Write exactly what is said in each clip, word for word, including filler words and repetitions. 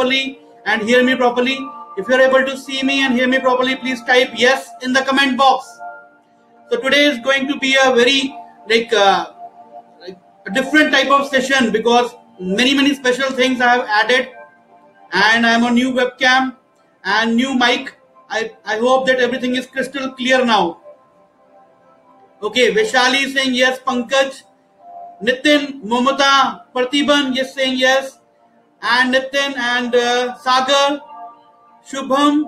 properly and hear me properly? If you're able to see me and hear me properly, please type yes in the comment box. So today is going to be a very like, uh, like a different type of session because many many special things I have added, and I'm on new webcam and new mic. I, I hope that everything is crystal clear now. Okay, Vaishali is saying yes, Pankaj, Nitin, Momata, Parthiban is saying yes, and Nitin and uh, Sagar, Shubham,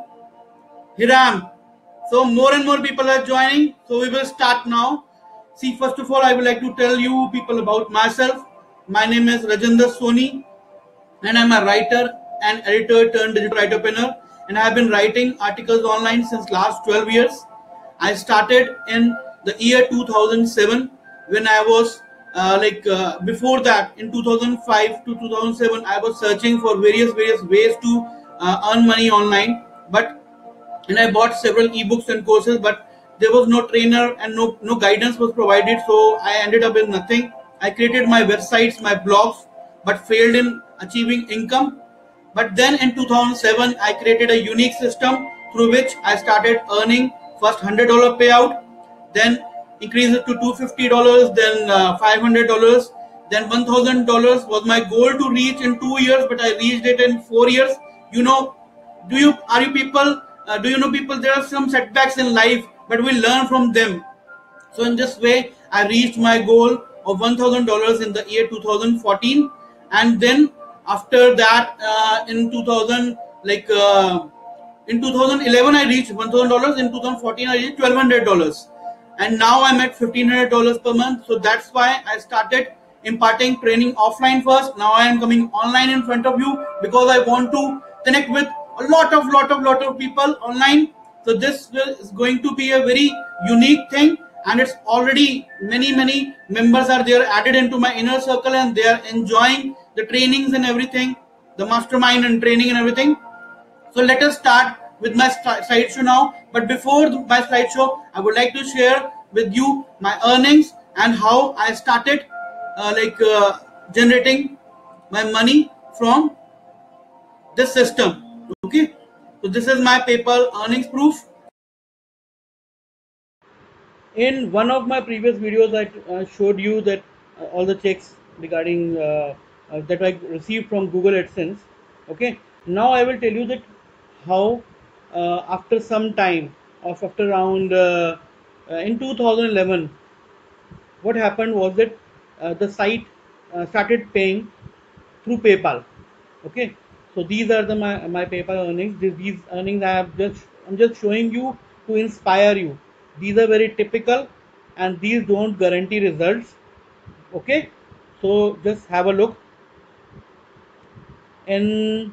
Hiram. So more and more people are joining. So we will start now. See, first of all, I would like to tell you people about myself. My name is Rajendra Soni, and I'm a writer and editor turned digital entrepreneur. And I have been writing articles online since last twelve years. I started in the year two thousand seven when I was uh, like uh, before that in two thousand five to two thousand seven I was searching for various various ways to uh, earn money online, but and I bought several ebooks and courses, but there was no trainer and no no guidance was provided, so I ended up with nothing. I created my websites, my blogs, but failed in achieving income. But then in two thousand seven I created a unique system through which I started earning first one hundred dollar payout, then increased it to two hundred fifty dollars, then uh, five hundred dollars, then one thousand dollars was my goal to reach in two years, but I reached it in four years. You know, do you are you people uh, do you know people there are some setbacks in life, but we learn from them. So in this way I reached my goal of one thousand dollars in the year two thousand fourteen, and then after that uh, in two thousand like uh, in two thousand eleven I reached one thousand dollars, in two thousand fourteen I reached twelve hundred dollars, and now I'm at fifteen hundred dollars per month. So that's why I started imparting training offline first. Now I am coming online in front of you because I want to connect with a lot of lot of lot of people online. So this is going to be a very unique thing, and it's already many many members are there added into my inner circle, and they are enjoying the trainings and everything, the mastermind and training and everything. So let us start with my slideshow now. But before my slideshow, I would like to share with you my earnings and how I started uh, like uh, generating my money from this system. Okay, so this is my PayPal earnings proof. In one of my previous videos, I uh, showed you that uh, all the checks regarding uh, uh, that I received from Google AdSense. Okay, now I will tell you that how uh, after some time of after around uh, uh, in two thousand eleven, what happened was that uh, the site uh, started paying through PayPal. Okay, so these are the my, my PayPal earnings. These, these earnings I have just I'm just showing you to inspire you. These are very typical, and these don't guarantee results. Okay, so just have a look. In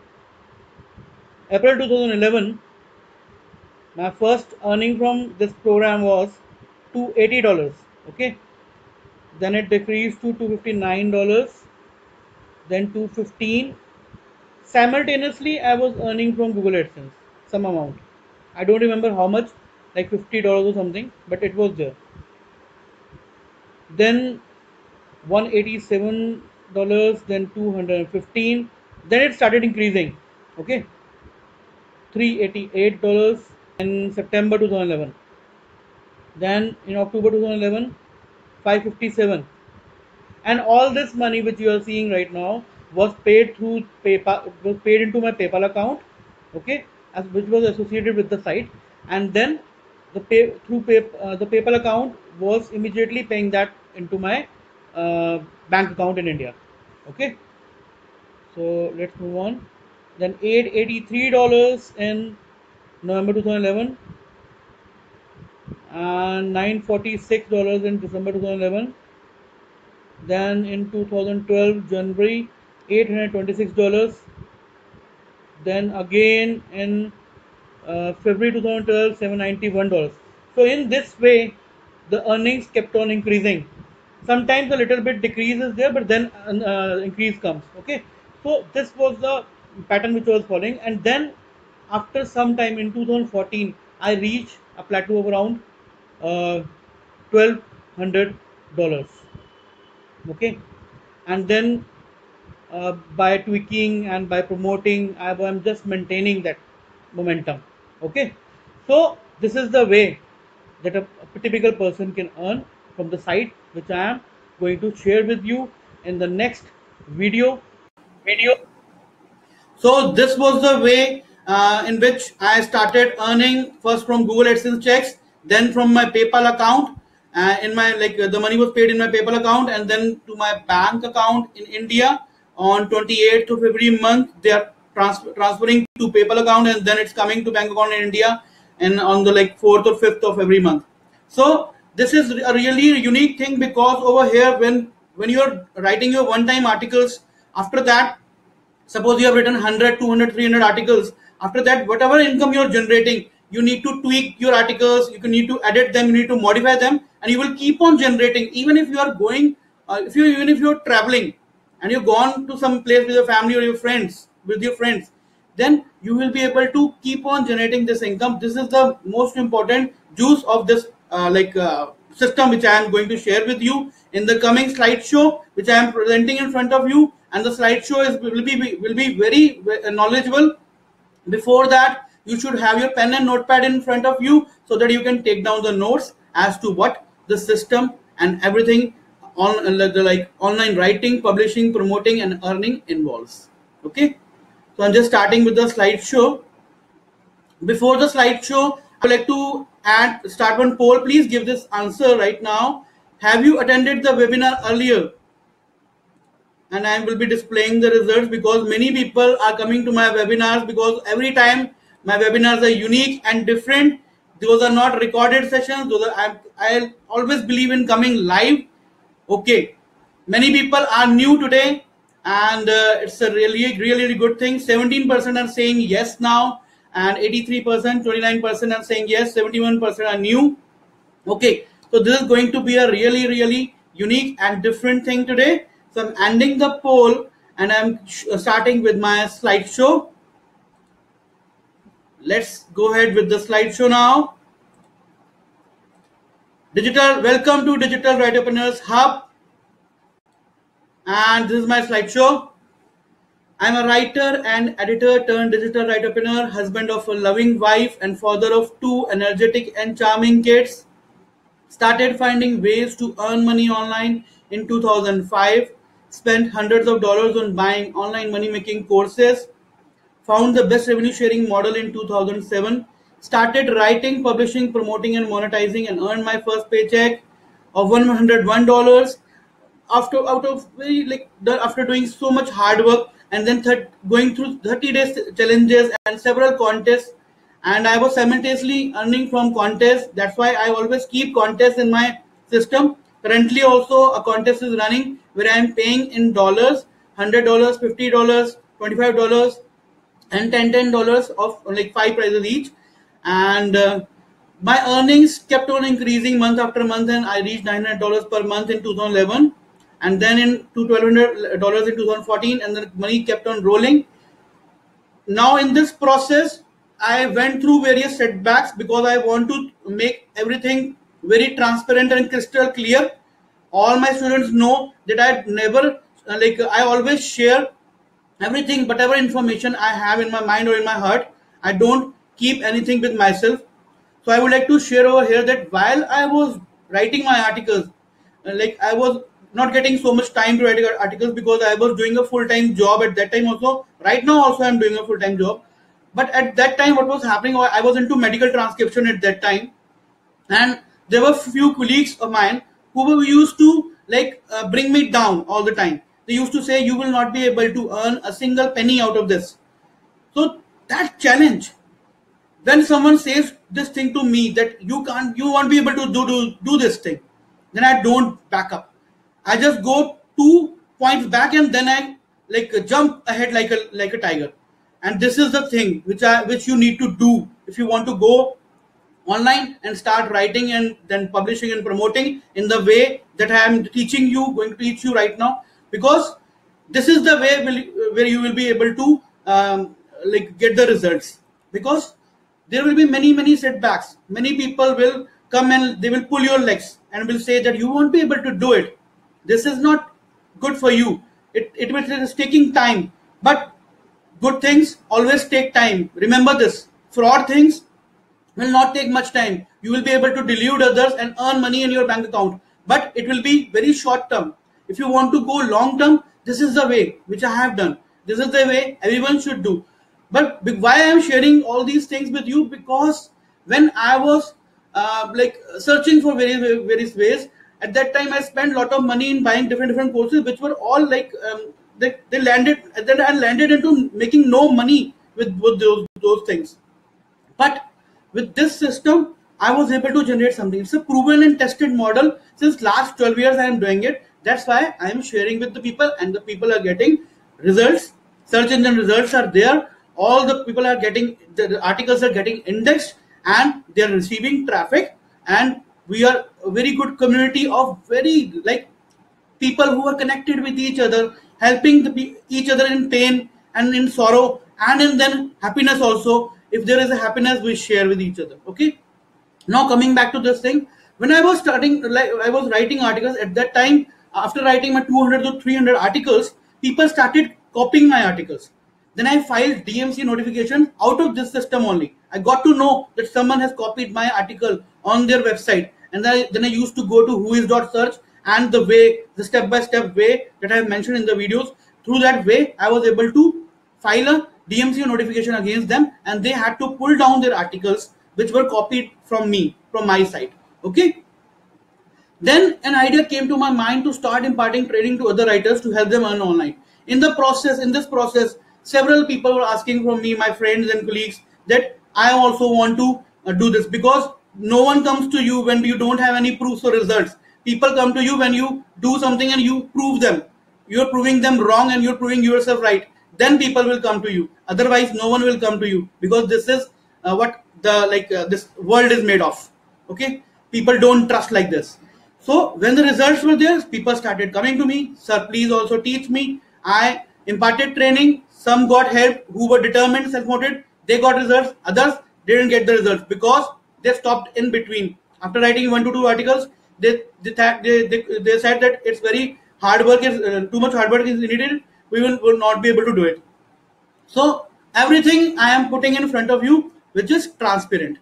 April two thousand eleven, my first earning from this program was two hundred eighty dollars. Okay, then it decreased to two hundred fifty-nine dollars, then two hundred fifteen dollars. Simultaneously, I was earning from Google AdSense some amount. I don't remember how much, like fifty dollars or something, but it was there. Then one hundred eighty-seven dollars, then two hundred fifteen dollars, then it started increasing. Okay, three hundred eighty-eight dollars in September two thousand eleven. Then in October two thousand eleven, five hundred fifty-seven dollars. And all this money which you are seeing right now was paid through PayPal, was paid into my PayPal account, okay, as which was associated with the site, and then the pay through pay, uh, the PayPal account was immediately paying that into my uh, bank account in India. Okay, so let's move on. Then eight hundred eighty-three dollars in November two thousand eleven, and nine hundred forty-six dollars in December two thousand eleven. Then in two thousand twelve January, eight hundred twenty-six dollars. Then again in uh, February two thousand twelve, seven hundred ninety-one dollars. So in this way the earnings kept on increasing. Sometimes a little bit decrease is there, but then uh, increase comes. Okay, so this was the pattern which I was following, and then after some time in two thousand fourteen I reached a plateau of around uh, twelve hundred dollars. Okay, and then uh, by tweaking and by promoting. I'm just maintaining that momentum. Okay, so this is the way that a, a typical person can earn from the site, which I am going to share with you in the next video. Video. So this was the way uh, in which I started earning, first from Google AdSense checks, then from my PayPal account. Uh, in my like uh, the money was paid in my PayPal account, and then to my bank account in India on twenty-eighth of every month. They are trans transferring to PayPal account, and then it's coming to bank account in India, and on the like fourth or fifth of every month. So this is a really unique thing, because over here, when when you are writing your one-time articles, after that, suppose you have written one hundred, two hundred, three hundred articles. After that, whatever income you're generating, you need to tweak your articles, you need to edit them, you need to modify them, and you will keep on generating. Even if you are going, uh, if you even if you're traveling and you've gone to some place with your family or your friends, with your friends, then you will be able to keep on generating this income. This is the most important juice of this uh, like uh, system, which I am going to share with you in the coming slideshow, which I am presenting in front of you. And the slideshow is will be will be very knowledgeable. Before that, you should have your pen and notepad in front of you, so that you can take down the notes as to what the system and everything on the like online writing, publishing, promoting, and earning involves. Okay, so I'm just starting with the slideshow. Before the slideshow, I would like to add start one poll. Please give this answer right now. Have you attended the webinar earlier? And I will be displaying the results, because many people are coming to my webinars, because every time my webinars are unique and different. Those are not recorded sessions. Those are, I, I always believe in coming live. Okay, many people are new today, and uh, it's a really, really good thing. seventeen percent are saying yes now, and eighty-three percent, twenty-nine percent are saying yes, seventy-one percent are new. Okay, so this is going to be a really, really unique and different thing today. So I'm ending the poll, and I'm starting with my slideshow. Let's go ahead with the slideshow now. Digital, welcome to Digital Writopreneurs Hub. And this is my slideshow. I'm a writer and editor turned digital writopreneur, husband of a loving wife, and father of two energetic and charming kids. Started finding ways to earn money online in two thousand five. Spent hundreds of dollars on buying online money making courses. Found the best revenue sharing model in two thousand seven. Started writing, publishing, promoting, and monetizing, and earned my first paycheck of one hundred one dollars. After out of very like after doing so much hard work, and then th going through thirty days challenges and several contests, and I was simultaneously earning from contests. That's why I always keep contests in my system. Currently also a contest is running where I am paying in dollars, one hundred dollars, fifty dollars, twenty-five dollars, and ten dollars of like five prizes each. And uh, my earnings kept on increasing month after month, and I reached nine hundred dollars per month in two thousand eleven, and then in twelve hundred dollars in two thousand fourteen, and the money kept on rolling. Now in this process, I went through various setbacks, because I want to make everything very transparent and crystal clear. All my students know that I never like I always share everything, whatever information I have in my mind or in my heart. I don't keep anything with myself. So I would like to share over here that while I was writing my articles, like I was not getting so much time to write articles, because I was doing a full-time job at that time also. Right now also I'm doing a full-time job. But at that time, what was happening, I was into medical transcription at that time. And there were few colleagues of mine who used to like uh, bring me down all the time. They used to say, you will not be able to earn a single penny out of this. So that challenge, when someone says this thing to me, that you can't, you won't be able to do, do, do this thing, then I don't back up. I just go two points back, and then I like jump ahead like a like a tiger. And this is the thing which I which you need to do if you want to go online and start writing and then publishing and promoting in the way that I am teaching you, going to teach you right now. Because this is the way will, where you will be able to um, like get the results. Because there will be many many setbacks. Many people will come and they will pull your legs and will say that you won't be able to do it. This is not good for you. It, it, it is taking time, but good things always take time. Remember this. Fraud things will not take much time. You will be able to delude others and earn money in your bank account, but it will be very short term. If you want to go long term, this is the way which I have done. This is the way everyone should do. But why I am sharing all these things with you? Because when I was uh, like searching for various various ways, at that time I spent a lot of money in buying different different courses, which were all like um, they, they landed. Then I landed into making no money with, with those those things. But with this system, I was able to generate something. It's a proven and tested model. Since last twelve years, I am doing it. That's why I am sharing with the people, and the people are getting results. Search engine results are there. All the people are getting, the articles are getting indexed, and they are receiving traffic. And we are a very good community of very like people who are connected with each other, helping the, each other in pain and in sorrow, and in then happiness also. If there is a happiness, we share with each other. Okay. Now coming back to this thing, when I was starting, like I was writing articles at that time, after writing my two hundred to three hundred articles, people started copying my articles. Then I filed D M C notification out of this system only. I got to know that someone has copied my article on their website. And then I, then I used to go to whois.search, and the way, the step-by-step way that I have mentioned in the videos, through that way, I was able to file a D M C notification against them, and they had to pull down their articles which were copied from me, from my site. Okay. Then an idea came to my mind to start imparting training to other writers to help them earn online. In the process, in this process, several people were asking from me, my friends and colleagues, that I also want to uh, do this, because no one comes to you when you don't have any proofs or results. People come to you when you do something and you prove them. You're proving them wrong and you're proving yourself right. Then people will come to you. Otherwise, no one will come to you, because this is uh, what the like uh, this world is made of. Okay, people don't trust like this. So when the results were there, people started coming to me. Sir, please also teach me. I imparted training. Some got help who were determined, self-motivated. They got results. Others didn't get the results because they stopped in between. After writing one to two articles, they they they, they, they said that it's very hard work. Is uh, too much hard work is needed. We will, will not be able to do it. So everything I am putting in front of you, which is transparent.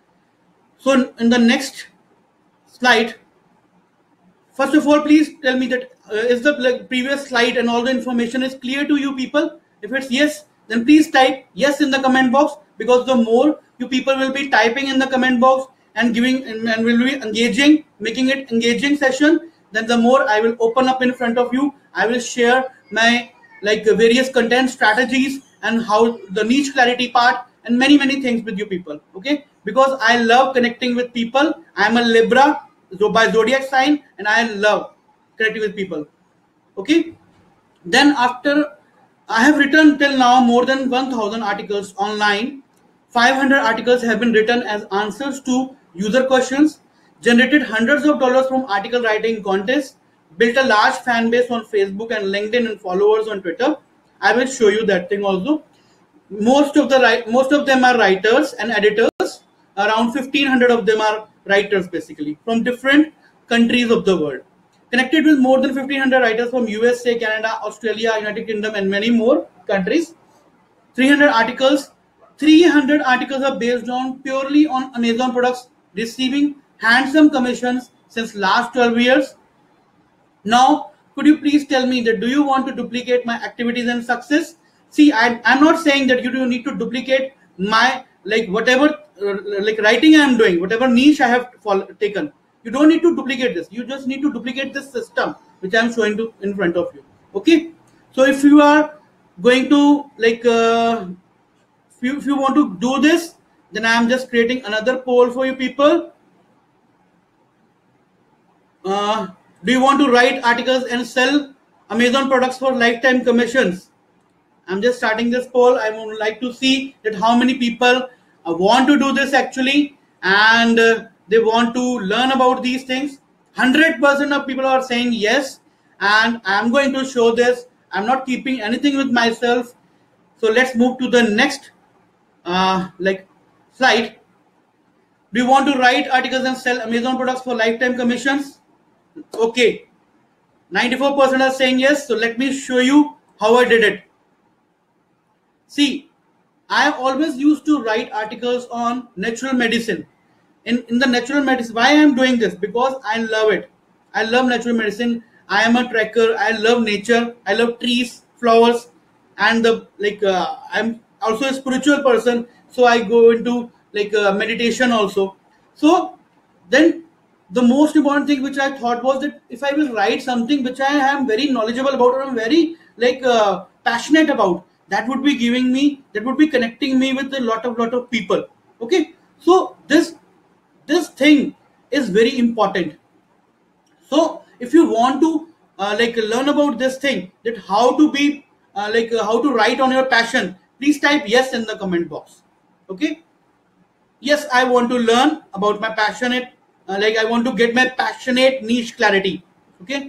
So in the next slide, first of all, please tell me that uh, is the like, previous slide and all the information is clear to you people? If it's yes, then please type yes in the comment box, because the more you people will be typing in the comment box and giving and, and will be engaging, making it engaging session, then the more I will open up in front of you. I will share my like the various content strategies and how the niche clarity part and many many things with you people. Okay, because I love connecting with people. I am a Libra by zodiac sign, and I love connecting with people. Okay, then after I have written till now more than one thousand articles online. five hundred articles have been written as answers to user questions, generated hundreds of dollars from article writing contests, built a large fan base on Facebook and LinkedIn, and followers on Twitter. I will show you that thing also. Most of the most of them are writers and editors. Around fifteen hundred of them are writers, basically from different countries of the world. Connected with more than fifteen hundred writers from U S A, Canada, Australia, United Kingdom, and many more countries. three hundred articles. three hundred articles are based on purely on Amazon products, receiving handsome commissions since last twelve years. Now, could you please tell me that do you want to duplicate my activities and success? See, I, I'm not saying that you do need to duplicate my like whatever uh, like writing I am doing, whatever niche I have follow, taken. You don't need to duplicate this. You just need to duplicate this system which I am showing to in front of you. Okay. So if you are going to like uh, if, you, if you want to do this, then I am just creating another poll for you people. Uh, do you want to write articles and sell Amazon products for lifetime commissions? I'm just starting this poll. I would like to see that how many people uh, want to do this actually, and uh, they want to learn about these things. one hundred percent of people are saying yes, and I'm going to show this. I'm not keeping anything with myself. So let's move to the next uh, like slide. Do you want to write articles and sell Amazon products for lifetime commissions? Okay. ninety-four percent are saying yes. So let me show you how I did it. See, I always used to write articles on natural medicine. In, in the natural medicine, why I am doing this? Because I love it. I love natural medicine. I am a trekker. I love nature. I love trees, flowers, and the like. Uh, I'm also a spiritual person, so I go into like uh, meditation also. So then the most important thing which I thought was that if I will write something which I am very knowledgeable about or I'm very like uh, passionate about, that would be giving me, that would be connecting me with a lot of lot of people. Okay, so this this thing is very important. So if you want to uh, like learn about this thing, that how to be uh, like uh, how to write on your passion, please type yes in the comment box. Okay, yes, I want to learn about my passionate uh, like I want to get my passionate niche clarity. Okay,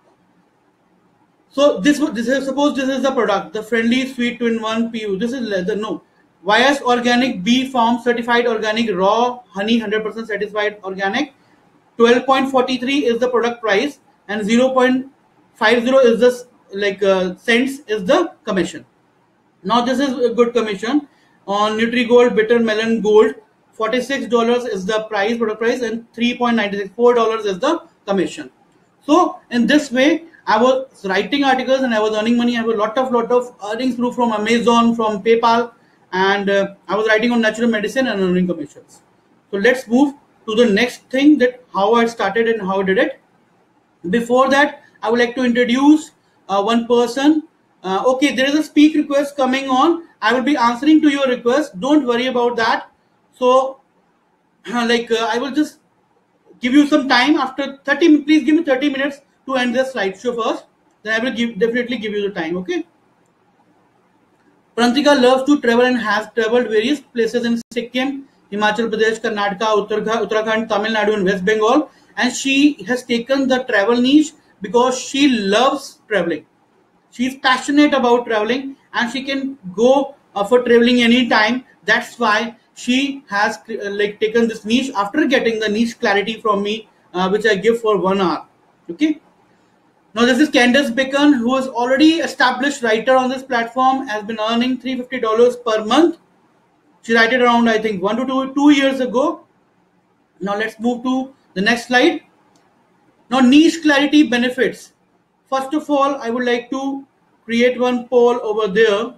so this this is, suppose this is the product, the friendly sweet two in one P U. This is leather. No, Y S organic bee farm certified organic raw honey one hundred percent certified organic. twelve point four three is the product price and zero point five zero is the like uh, cents is the commission. Now this is a good commission on NutriGold Bitter Melon Gold. forty-six dollars is the price, product price, and three point nine six four dollars is the commission. So in this way, I was writing articles and I was earning money. I have a lot of lot of earnings through from Amazon, from PayPal, and uh, I was writing on natural medicine and earning commissions. So let's move to the next thing, that how I started and how I did it. Before that, I would like to introduce uh, one person. Uh, okay, there is a speak request coming on. I will be answering to your request. Don't worry about that. So, like uh, I will just give you some time after thirty. Please give me thirty minutes to end this slideshow first. Then I will give definitely give you the time. Okay. Prantika loves to travel and has traveled various places in Sikkim, Himachal Pradesh, Karnataka, Uttarakhand, Tamil Nadu, and West Bengal. And she has taken the travel niche because she loves traveling. She is passionate about traveling and she can go uh, for traveling anytime. That's why she has uh, like taken this niche after getting the niche clarity from me, uh, which I give for one hour. Okay. Now this is Candace Bacon, who is already established writer on this platform, has been earning three hundred fifty dollars per month. She wrote it around, I think, one to two, two years ago. Now let's move to the next slide. Now niche clarity benefits. First of all, I would like to create one poll over there.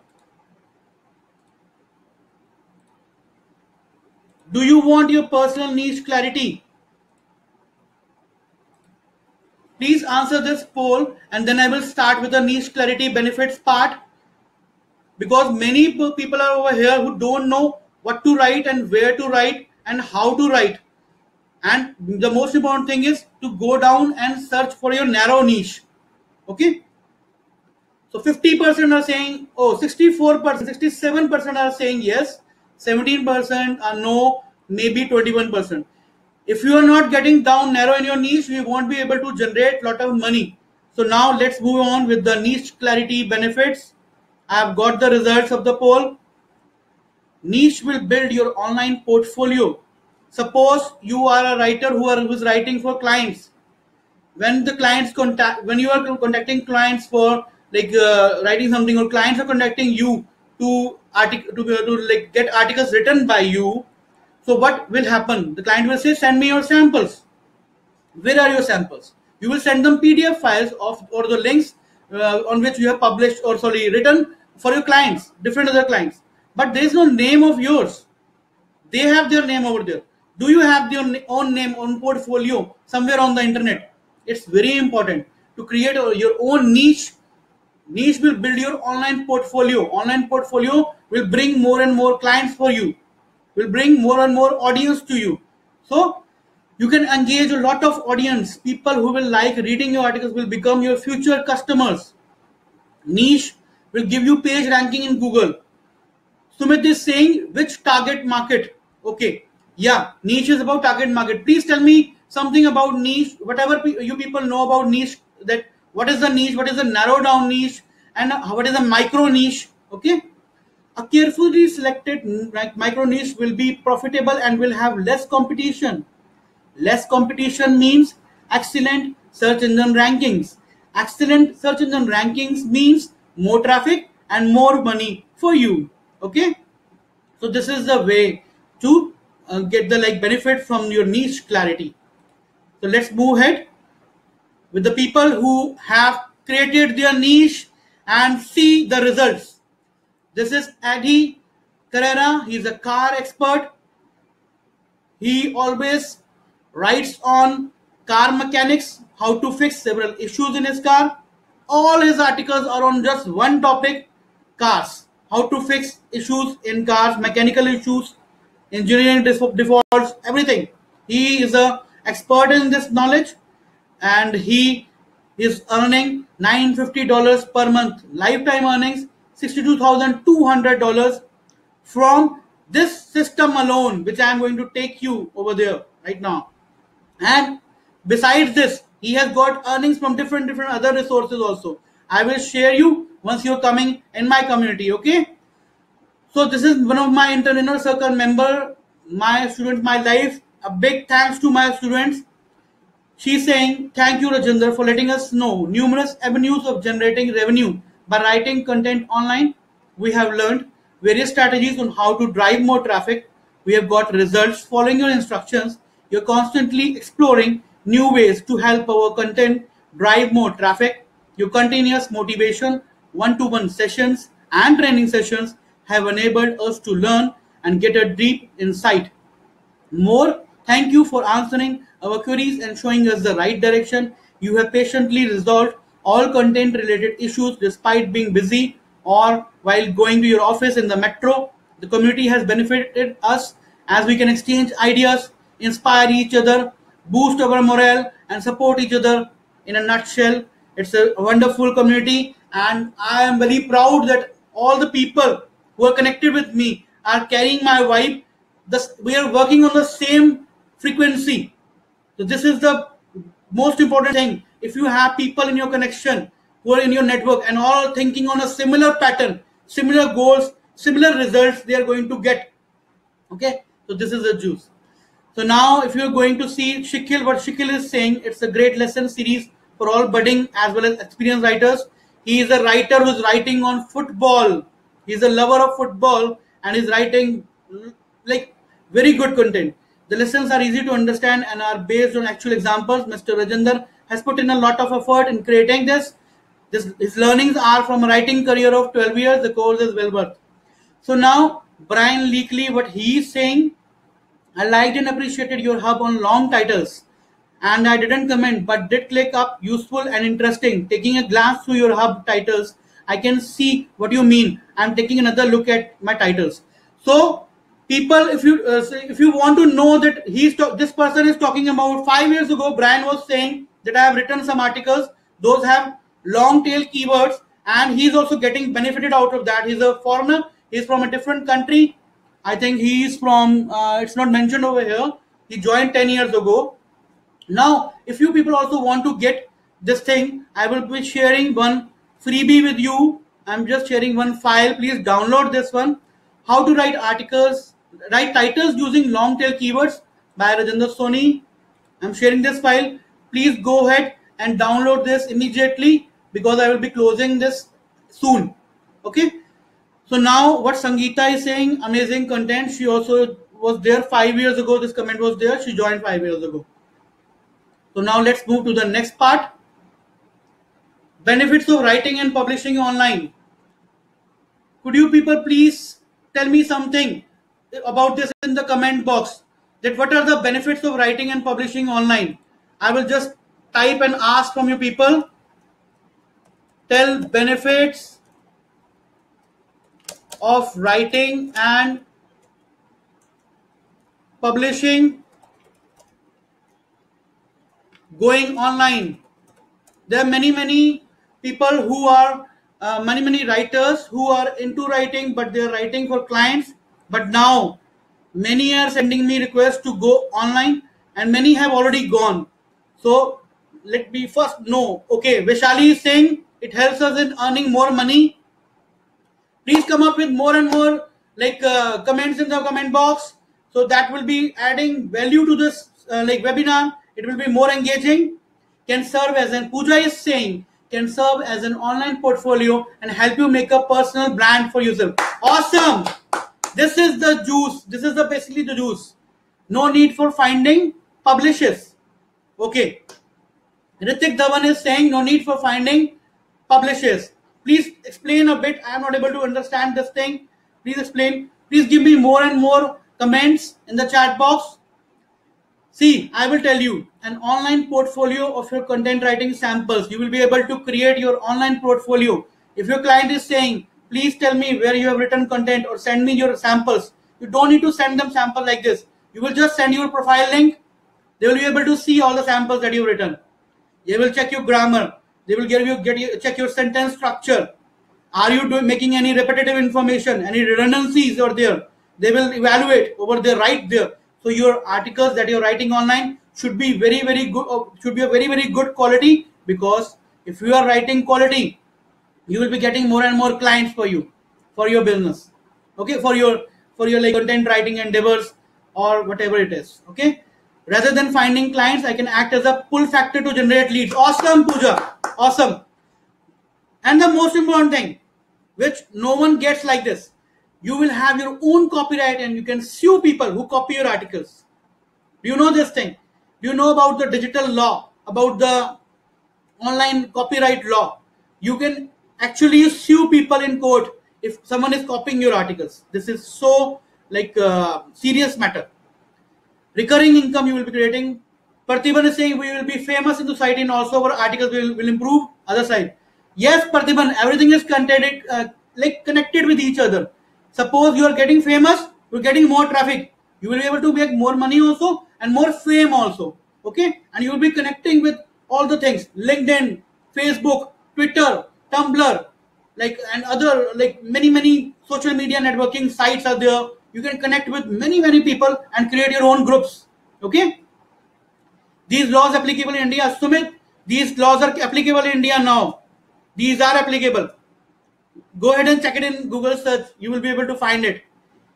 Do you want your personal niche clarity? Please answer this poll and then I will start with the niche clarity benefits part. Because many people are over here who don't know what to write and where to write and how to write. And the most important thing is to go down and search for your narrow niche. Okay. So fifty percent are saying, oh, sixty-four percent, sixty-seven percent are saying yes, seventeen percent are no, maybe twenty-one percent. If you are not getting down narrow in your niche, you won't be able to generate a lot of money. So now let's move on with the niche clarity benefits. I have got the results of the poll. Niche will build your online portfolio. Suppose you are a writer who are who is writing for clients. When the clients contact, when you are contacting clients for like uh, writing something, or clients are contacting you to artic to, to like get articles written by you. So what will happen? The client will say, send me your samples. Where are your samples? You will send them P D F files of or the links uh, on which you have published or sorry written for your clients, different other clients. But there is no name of yours. They have their name over there. Do you have your own name on portfolio somewhere on the internet? It's very important to create your own niche. Niche will build your online portfolio. Online portfolio will bring more and more clients for you. Will bring more and more audience to you. So you can engage a lot of audience. People who will like reading your articles will become your future customers. Niche will give you page ranking in Google. Sumit is saying which target market. Okay. Yeah. Niche is about target market. Please tell me something about niche. Whatever you people know about niche, that what is the niche, what is the narrow down niche, and what is the micro niche. Okay. A carefully selected micro niche will be profitable and will have less competition. Less competition means excellent search engine rankings. excellent search engine rankings means more traffic and more money for you. Okay, so this is the way to uh, get the like benefit from your niche clarity. So let's move ahead with the people who have created their niche and see the results. This is Eddie Carrera. He's a car expert. He always writes on car mechanics, how to fix several issues in his car. All his articles are on just one topic, cars, how to fix issues in cars, mechanical issues, engineering defaults, everything. He is a expert in this knowledge, and he is earning nine hundred fifty dollars per month, lifetime earnings sixty-two thousand two hundred dollars from this system alone, which I am going to take you over there right now. And besides this, he has got earnings from different different other resources also. I will share you once you're coming in my community. Okay, so this is one of my inner circle member, my students, my life. A big thanks to my students. She's saying, thank you Rajinder for letting us know numerous avenues of generating revenue by writing content online. We have learned various strategies on how to drive more traffic. We have got results following your instructions. You're constantly exploring new ways to help our content drive more traffic. Your continuous motivation, one-to-one sessions and training sessions have enabled us to learn and get a deep insight. More, thank you for answering our queries and showing us the right direction. You have patiently resolved all content related issues despite being busy or while going to your office in the metro. The community has benefited us as we can exchange ideas, inspire each other, boost our morale and support each other. In a nutshell, it's a wonderful community, and I am very proud that all the people who are connected with me are carrying my vibe. Thus, we are working on the same frequency. So this is the most important thing. If you have people in your connection who are in your network and all thinking on a similar pattern, similar goals, similar results, they are going to get. Okay, so this is the juice. So now if you are going to see Shikil, what Shikil is saying, it's a great lesson series for all budding as well as experienced writers. He is a writer who is writing on football. He is a lover of football and is writing like very good content. The lessons are easy to understand and are based on actual examples. Mister Rajinder has put in a lot of effort in creating this. This his learnings are from a writing career of twelve years. The course is well worth. So now Brian Leakley, what he is saying, I liked and appreciated your hub on long titles, and I didn't comment but did click up useful and interesting. Taking a glance through your hub titles, I can see what you mean. I'm taking another look at my titles. So people, if you uh, if you want to know that he's this person is talking about five years ago, Brian was saying that I have written some articles. Those have long tail keywords, and he's also getting benefited out of that. He's a foreigner. He's from a different country. I think he is from. Uh, it's not mentioned over here. He joined ten years ago. Now, if you people also want to get this thing, I will be sharing one freebie with you. I'm just sharing one file. Please download this one. How to write articles, write titles using long tail keywords by Rajinder Soni. I'm sharing this file. Please go ahead and download this immediately because I will be closing this soon. Okay. So now what Sangeeta is saying, amazing content. She also was there five years ago. This comment was there. She joined five years ago. So now let's move to the next part. Benefits of writing and publishing online. Could you people please tell me something about this in the comment box? That what are the benefits of writing and publishing online? I will just type and ask from you people. Tell benefits of writing and publishing going online. There are many many people who are uh, many many writers who are into writing, but they are writing for clients. But now many are sending me requests to go online, and many have already gone. So let me first know. Okay, Vishali is saying it helps us in earning more money. Please come up with more and more like uh, comments in the comment box, so that will be adding value to this uh, like webinar. It will be more engaging. Can serve as, and Pooja is saying can serve as an online portfolio and help you make a personal brand for yourself. Awesome. This is the juice. This is the basically the juice. No need for finding publishers. Okay. Ritik Dhawan is saying no need for finding publishers. Please explain a bit. I am not able to understand this thing. Please explain. Please give me more and more comments in the chat box. See, I will tell you an online portfolio of your content writing samples. You will be able to create your online portfolio. If your client is saying, please tell me where you have written content or send me your samples, you don't need to send them sample like this. You will just send your profile link. They will be able to see all the samples that you've written. They will check your grammar. They will give you, get you, check your sentence structure. Are you doing, making any repetitive information, any redundancies over there? They will evaluate over there, right there. So your articles that you're writing online should be very, very good, should be a very, very good quality, because if you are writing quality, you will be getting more and more clients for you, for your business. Okay, for your, for your like content writing endeavors or whatever it is. Okay. Rather than finding clients, I can act as a pull factor to generate leads. Awesome, Pooja. Awesome. And the most important thing, which no one gets like this, you will have your own copyright and you can sue people who copy your articles. Do you know this thing? Do you know about the digital law, about the online copyright law? You can actually sue people in court if someone is copying your articles. This is so like uh, serious matter. Recurring income you will be creating. Parthiban is saying we will be famous in society and also our articles will, will improve. Other side. Yes, Parthiban, everything is connected, uh, like connected with each other. Suppose you are getting famous, you are getting more traffic. You will be able to make more money also and more fame also. Okay. And you will be connecting with all the things. LinkedIn, Facebook, Twitter, Tumblr, like and other like many, many social media networking sites are there. You can connect with many, many people and create your own groups. Okay. These laws applicable in India. Sumit, these laws are applicable in India now. These are applicable. Go ahead and check it in Google search. You will be able to find it.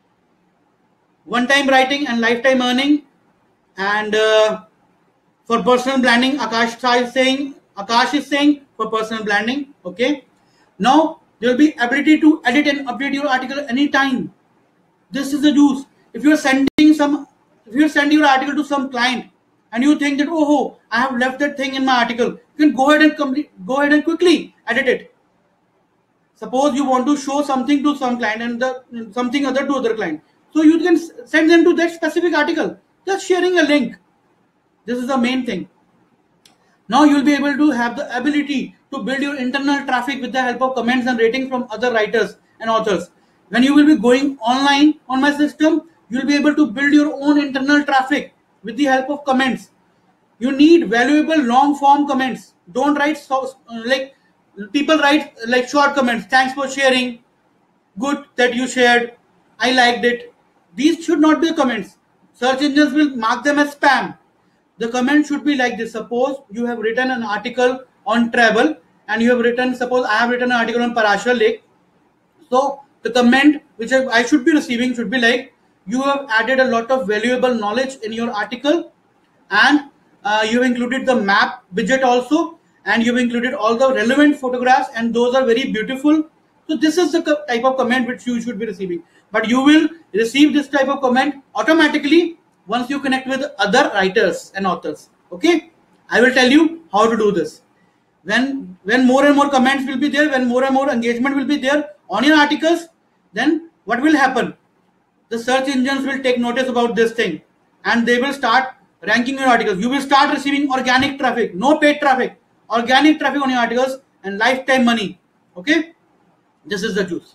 One-time writing and lifetime earning. And uh, for personal branding, Akash is saying, Akash is saying for personal branding. Okay. Now there will be ability to edit and update your article anytime. This is the juice. If you are sending some, if you are sending your article to some client and you think that, oh, I have left that thing in my article, you can go ahead and complete, go ahead and quickly edit it. Suppose you want to show something to some client and the, something other to other client. So you can send them to that specific article, just sharing a link. This is the main thing. Now you will be able to have the ability to build your internal traffic with the help of comments and ratings from other writers and authors. When you will be going online on my system, you will be able to build your own internal traffic with the help of comments. You need valuable long form comments. Don't write so, like people write like short comments. Thanks for sharing. Good that you shared. I liked it. These should not be comments. Search engines will mark them as spam. The comment should be like this. Suppose you have written an article on travel and you have written, suppose I have written an article on Parashar Lake. So the comment which I should be receiving should be like, you have added a lot of valuable knowledge in your article and uh, you have included the map widget also and you have included all the relevant photographs and those are very beautiful. So this is the type of comment which you should be receiving. But you will receive this type of comment automatically once you connect with other writers and authors. Okay. I will tell you how to do this. When, when more and more comments will be there, when more and more engagement will be there on your articles, then what will happen? The search engines will take notice about this thing and they will start ranking your articles. You will start receiving organic traffic, no paid traffic, organic traffic on your articles and lifetime money. Okay. This is the juice.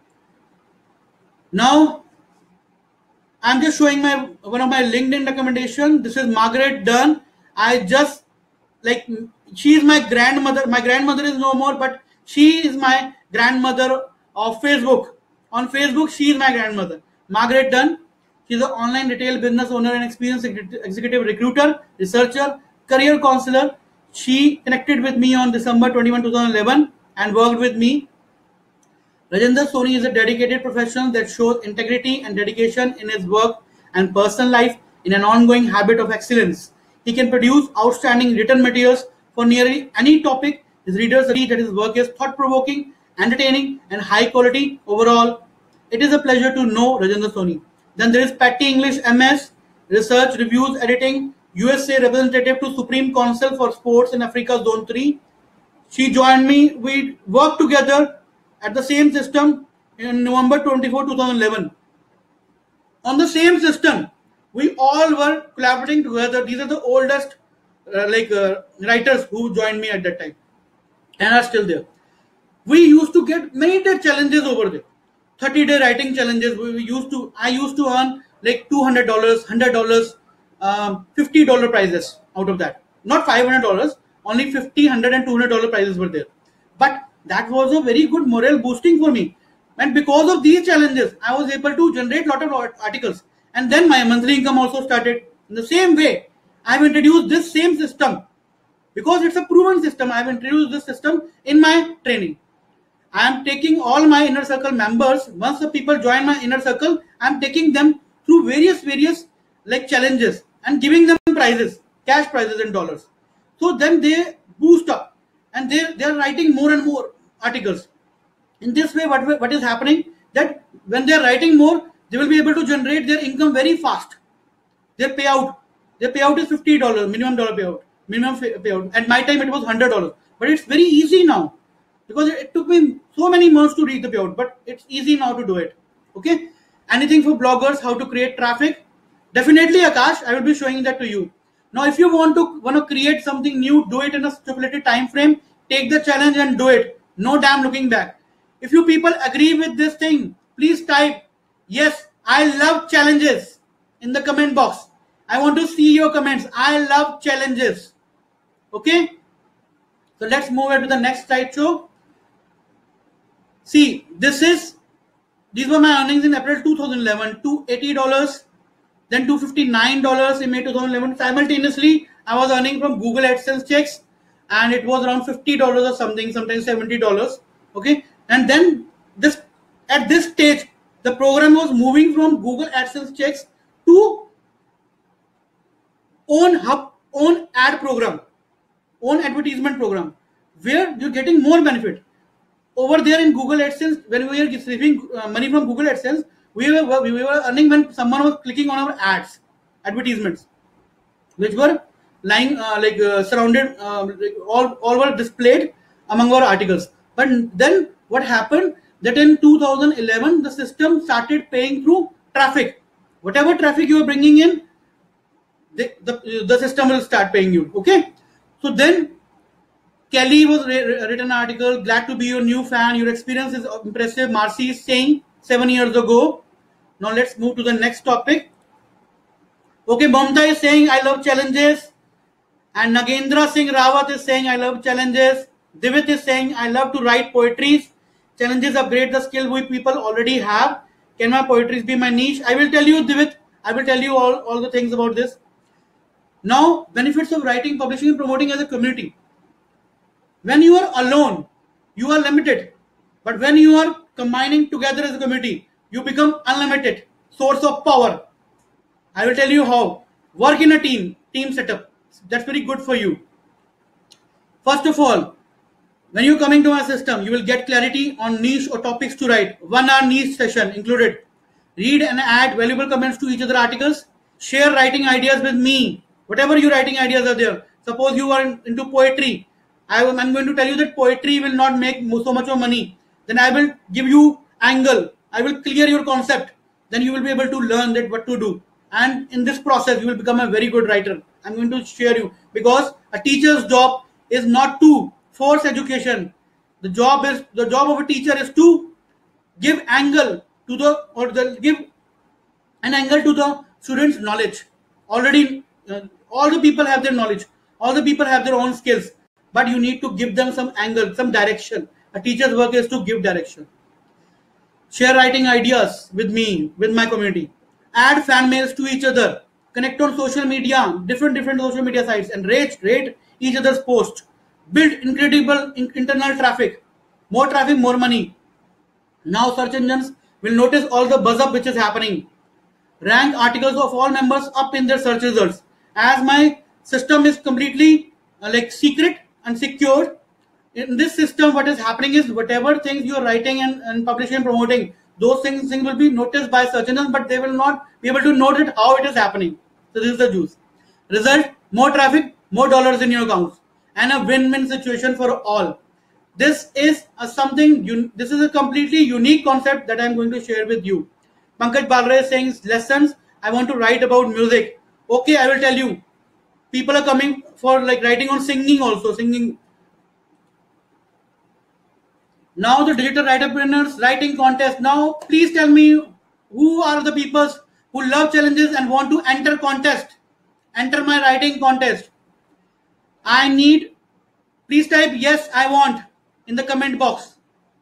Now, I'm just showing my one of my LinkedIn recommendation. This is Margaret Dunn. I just like, she is my grandmother. My grandmother is no more, but she is my grandmother of Facebook. On Facebook, she is my grandmother. Margaret Dunn. She is an online retail business owner and experienced executive recruiter, researcher, career counselor. She connected with me on December twenty-first, two thousand eleven and worked with me. Rajendra Soni is a dedicated professional that shows integrity and dedication in his work and personal life in an ongoing habit of excellence. He can produce outstanding written materials for nearly any topic. His readers agree that his work is thought-provoking, entertaining, and high quality overall. It is a pleasure to know Rajendra Soni. Then there is Patty English M S, Research, Reviews, Editing, U S A Representative to Supreme Council for Sports in Africa Zone three. She joined me. We worked together at the same system in November twenty-fourth, two thousand eleven. On the same system, we all were collaborating together. These are the oldest uh, like uh, writers who joined me at that time and are still there. We used to get many challenges over there. thirty day writing challenges. We, we used to, I used to earn like two hundred dollars, one hundred dollars, um, fifty dollars prizes out of that. Not five hundred dollars, only fifty, one hundred and two hundred dollars prizes were there. But that was a very good morale boosting for me. And because of these challenges, I was able to generate a lot of articles. And then my monthly income also started. In the same way, I have introduced this same system. Because it's a proven system, I have introduced this system in my training. I am taking all my inner circle members. Once the people join my inner circle, I am taking them through various, various like challenges and giving them prizes, cash prizes in dollars. So then they boost up and they, they are writing more and more articles. In this way, what, what is happening? That when they are writing more, they will be able to generate their income very fast. Their payout, their payout is fifty dollars, minimum dollar payout, minimum payout. At my time, it was one hundred dollars. But it's very easy now. Because it took me so many months to reach the payout, but it's easy now to do it. Okay. Anything for bloggers, how to create traffic? Definitely, Akash, I will be showing that to you. Now, if you want to want to create something new, do it in a stipulated time frame. Take the challenge and do it. No damn looking back. If you people agree with this thing, please type, yes, I love challenges in the comment box. I want to see your comments. I love challenges. Okay. So let's move on to the next slideshow. See, this is, these were my earnings in April two thousand eleven, two hundred eighty dollars, then two hundred fifty-nine dollars in May two thousand eleven. Simultaneously, I was earning from Google AdSense checks and it was around fifty dollars or something, sometimes seventy dollars. Okay. And then this, at this stage, the program was moving from Google AdSense checks to own hub, own ad program, own advertisement program, where you're getting more benefit. Over there in Google AdSense, when we were receiving uh, money from Google AdSense, we were, we were earning when someone was clicking on our ads, advertisements, which were lying uh, like uh, surrounded, uh, like all, all were displayed among our articles. But then what happened that in two thousand eleven, the system started paying through traffic. Whatever traffic you are bringing in, the, the, the system will start paying you. Okay. So then Kelly was written an article, glad to be your new fan. Your experience is impressive. Marcy is saying seven years ago. Now let's move to the next topic. Okay, Mamta is saying, I love challenges. And Nagendra Singh Rawat is saying, I love challenges. Divit is saying, I love to write poetries. Challenges upgrade the skill we people already have. Can my poetries be my niche? I will tell you, Divit. I will tell you all, all the things about this. Now, benefits of writing, publishing, and promoting as a community. When you are alone, you are limited. But when you are combining together as a community, you become unlimited. Source of power. I will tell you how. Work in a team. Team setup. That's very good for you. First of all, when you coming to my system, you will get clarity on niche or topics to write. One hour niche session included. Read and add valuable comments to each other articles. Share writing ideas with me. Whatever your writing ideas are there. Suppose you are into poetry. I am going to tell you that poetry will not make so much of money. Then I will give you angle. I will clear your concept. Then you will be able to learn that what to do. And in this process, you will become a very good writer. I'm going to share you because a teacher's job is not to force education. The job is the job of a teacher is to give angle to the or the give an angle to the students' knowledge. Already, uh, all the people have their knowledge. All the people have their own skills. But you need to give them some angle, some direction. A teacher's work is to give direction. Share writing ideas with me, with my community. Add fan mails to each other. Connect on social media, different different social media sites, and rate rate each other's posts. Build incredible internal traffic. More traffic, more money. Now search engines will notice all the buzz up which is happening. Rank articles of all members up in their search results. As my system is completely uh, like secret and secured, In this system, what is happening is whatever things you are writing and, and publishing and promoting, those things, things will be noticed by search engines, but they will not be able to note it how it is happening. So this is the juice. Result, more traffic, more dollars in your accounts, and a win-win situation for all. This is a something, this is a completely unique concept that I am going to share with you. Pankaj Balre is saying lessons, I want to write about music. Okay, I will tell you. People are coming for like writing on singing also, singing. Now the Digital Writopreneurs writing contest. Now please tell me who are the people who love challenges and want to enter contest. Enter my writing contest. I need, please type yes I want in the comment box.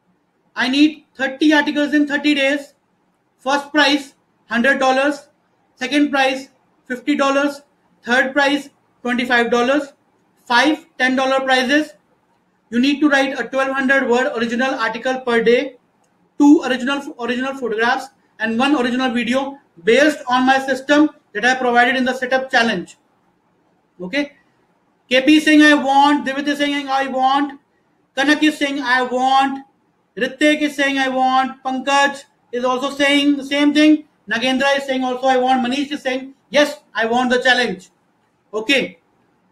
I need thirty articles in thirty days. First prize one hundred dollars. Second prize fifty dollars. Third prize twenty-five dollars. Five ten dollar prizes. You need to write a twelve hundred word original article per day, two original original photographs, and one original video based on my system that I provided in the setup challenge. Okay. K P is saying I want, Divit is saying I want, Kanak is saying I want, Ritik is saying I want, Pankaj is also saying the same thing, Nagendra is saying also I want, Manish is saying yes, I want the challenge. Okay.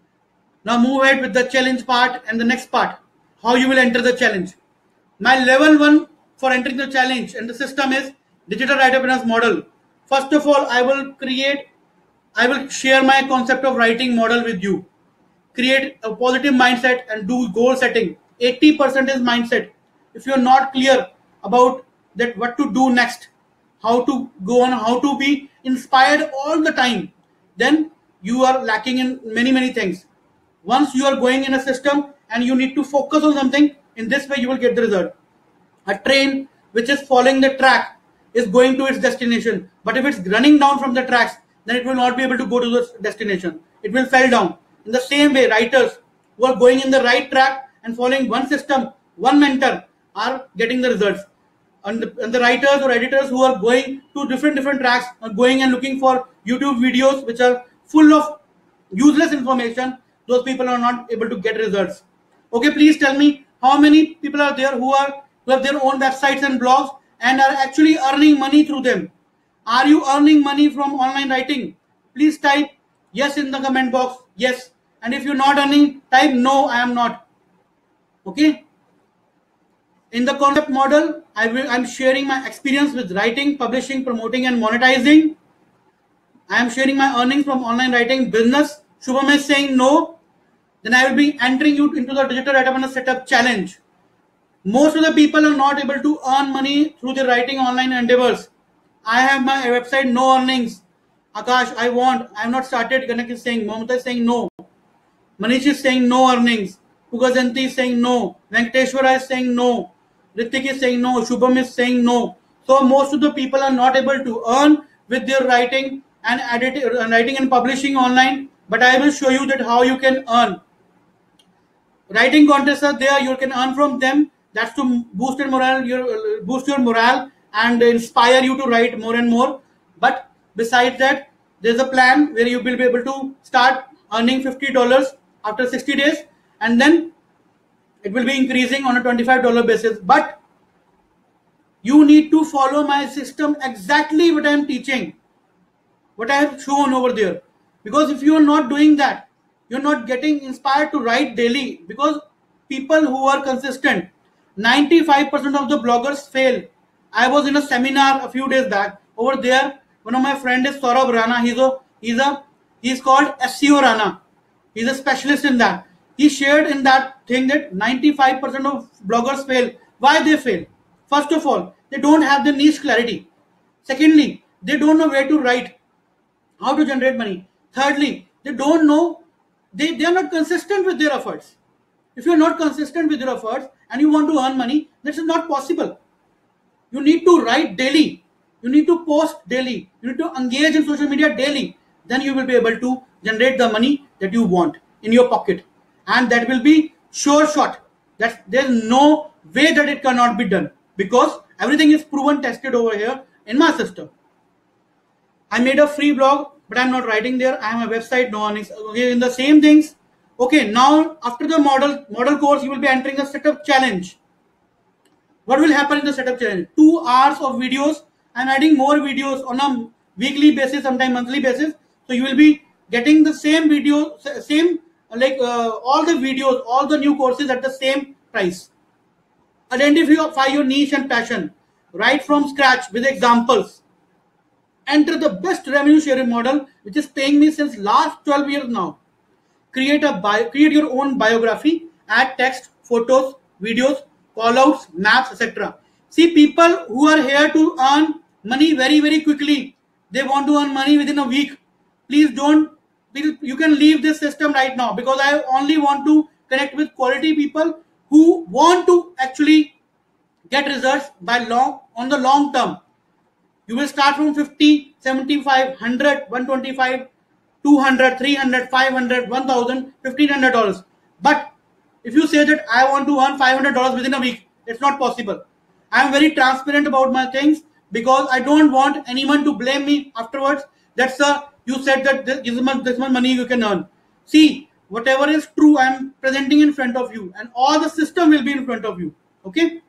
Now move ahead with the challenge part and the next part. How you will enter the challenge. My level one for entering the challenge and the system is Digital Writopreneurs model. First of all, I will create, I will share my concept of writing model with you. Create a positive mindset and do goal setting. eighty percent is mindset. If you are not clear about that what to do next, how to go on, how to be inspired all the time, then you are lacking in many, many things. Once you are going in a system and you need to focus on something, in this way you will get the result. A train which is following the track is going to its destination. But if it's running down from the tracks, then it will not be able to go to the destination. It will fall down. In the same way, writers who are going in the right track and following one system, one mentor, are getting the results. And the, and the writers or editors who are going to different different tracks, are going and looking for YouTube videos which are full of useless information, those people are not able to get results. Okay, please tell me how many people are there who are who have their own websites and blogs and are actually earning money through them. Are you earning money from online writing? Please type yes in the comment box. Yes. And if you're not earning, type no, I am not. Okay. In the concept model, I will, I'm sharing my experience with writing, publishing, promoting, and monetizing. I am sharing my earnings from online writing business. Shubham is saying no. Then I will be entering you into the Digital Writopreneurs Setup Challenge. Most of the people are not able to earn money through their writing online endeavors. I have my website, no earnings. Akash, I want. I have not started. Kanak is saying, Mamata is saying no. Manish is saying no earnings. Pugajanti is saying no. Venkateshwara is saying no. Ritik is saying no. Shubham is saying no. So most of the people are not able to earn with their writing and edit, writing and publishing online. But I will show you that how you can earn. Writing contests are there. You can earn from them. That's to boost your morale, your boost your morale and inspire you to write more and more. But besides that, there's a plan where you will be able to start earning fifty dollars after sixty days, and then it will be increasing on a twenty-five dollar basis. But you need to follow my system exactly what I am teaching, what I have shown over there. Because if you are not doing that, you're not getting inspired to write daily. Because people who are consistent, ninety-five percent of the bloggers fail. I was in a seminar a few days back. Over there, one of my friends is Saurabh Rana. He's a he's a he's called S E O Rana. He's a specialist in that. He shared in that thing that ninety-five percent of bloggers fail. Why they fail? First of all, they don't have the niche clarity. Secondly, they don't know where to write, how to generate money. Thirdly, they don't know, they, they are not consistent with their efforts. If you are not consistent with your efforts and you want to earn money, this is not possible. You need to write daily. You need to post daily. You need to engage in social media daily. Then you will be able to generate the money that you want in your pocket. And that will be sure shot. That there's no way that it cannot be done. Because everything is proven, tested over here in my system. I made a free blog, but I'm not writing there. I have a website, no earnings. Okay, in the same things, Okay, now after the model model course, you will be entering a setup challenge. What will happen in the setup challenge? Two hours of videos. I'm adding more videos on a weekly basis, sometimes monthly basis. So you will be getting the same video, same like uh, all the videos, all the new courses at the same price. Identify your niche and passion. Write from scratch with examples. Enter the best revenue sharing model, which is paying me since last twelve years now. Create a bio, create your own biography, add text, photos, videos, callouts, maps, et cetera. See, people who are here to earn money very, very quickly, they want to earn money within a week. Please don't, you can leave this system right now, because I only want to connect with quality people who want to actually get results by long on the long term. You will start from fifty, seventy-five, one hundred, one twenty-five, two hundred, three hundred, five hundred, one thousand, fifteen hundred dollars. But if you say that I want to earn five hundred dollars within a week, it's not possible. I am very transparent about my things, because I don't want anyone to blame me afterwards. That's a, you said that this much, this much money you can earn. See, whatever is true, I am presenting in front of you, and all the system will be in front of you. Okay.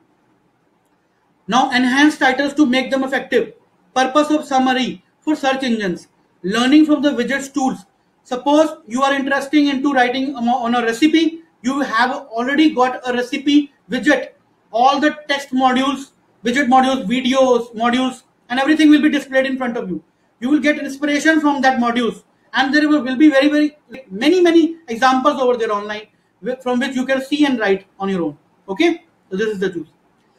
Now enhance titles to make them effective. Purpose of summary for search engines. Learning from the widgets tools. Suppose you are interested into writing on a recipe. You have already got a recipe widget. All the text modules, widget modules, videos, modules, and everything will be displayed in front of you. You will get inspiration from that modules. And there will be very, very many, many examples over there online from which you can see and write on your own. Okay. So this is the truth.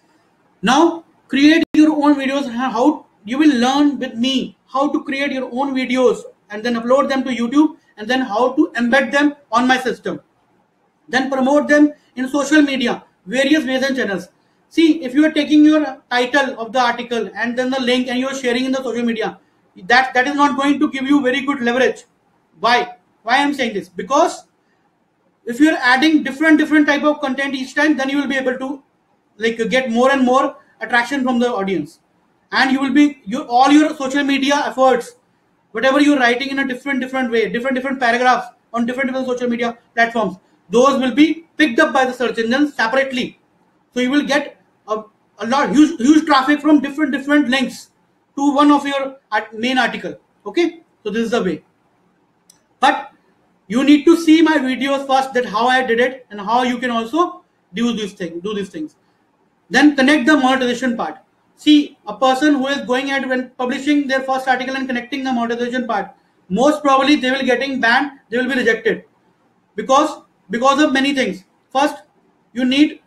Now create your own videos. How you will learn with me how to create your own videos and then upload them to YouTube, and then how to embed them on my system. Then promote them in social media, various ways and channels. See, if you are taking your title of the article and then the link and you are sharing in the social media, that, that is not going to give you very good leverage. Why? Why I am saying this? Because if you are adding different, different type of content each time, then you will be able to like get more and more attraction from the audience. And you will be, you, all your social media efforts, whatever you're writing in a different, different way, different, different paragraphs on different, different social media platforms, those will be picked up by the search engines separately. So you will get a, a lot, huge, huge traffic from different, different links to one of your main article. Okay. So this is the way. But you need to see my videos first, that how I did it and how you can also do these things, do these things. Then connect the monetization part. See, a person who is going ahead when publishing their first article and connecting the monetization part, most probably they will getting banned, they will be rejected. Because, because of many things. First, you need